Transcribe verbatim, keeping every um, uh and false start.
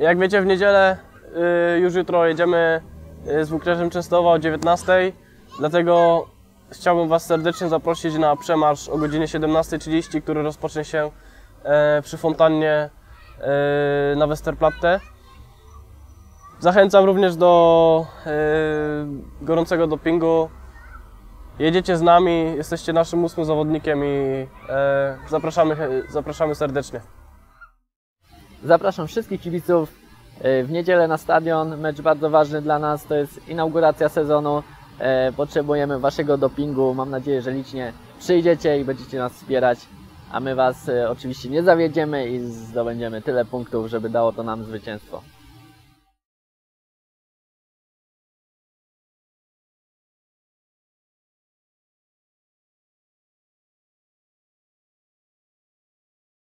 Jak wiecie, w niedzielę y, już jutro jedziemy z Włóknierzem Częstochowa o dziewiętnastej, dlatego chciałbym Was serdecznie zaprosić na przemarsz o godzinie siedemnastej trzydzieści, który rozpocznie się e, przy fontannie e, na Westerplatte. Zachęcam również do e, gorącego dopingu. Jedziecie z nami, jesteście naszym ósmym zawodnikiem i e, zapraszamy, zapraszamy serdecznie. Zapraszam wszystkich kibiców w niedzielę na stadion. Mecz bardzo ważny dla nas, to jest inauguracja sezonu. Potrzebujemy Waszego dopingu. Mam nadzieję, że licznie przyjdziecie i będziecie nas wspierać. A my Was oczywiście nie zawiedziemy i zdobędziemy tyle punktów, żeby dało to nam zwycięstwo.